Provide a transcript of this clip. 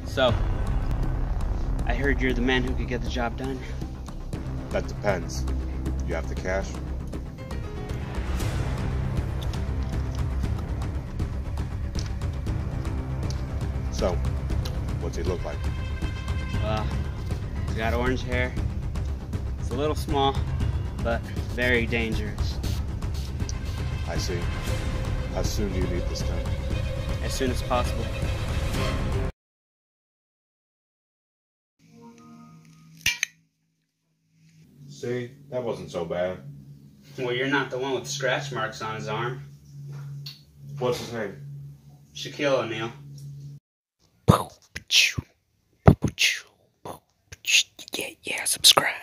So, I heard you're the man who could get the job done. That depends. You have the cash? So, what's he look like? Well, he's got orange hair. It's a little small, but very dangerous. I see. How soon do you need this done? As soon as possible. See, that wasn't so bad. Well, you're not the one with scratch marks on his arm. What's his name? Shaquille O'Neal. Yeah, subscribe.